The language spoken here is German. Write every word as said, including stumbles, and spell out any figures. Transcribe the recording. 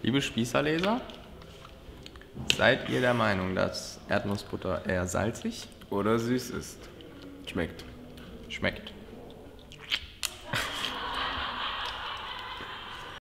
Liebe Spießerleser, seid ihr der Meinung, dass Erdnussbutter eher salzig Oder süß ist. Schmeckt. schmeckt?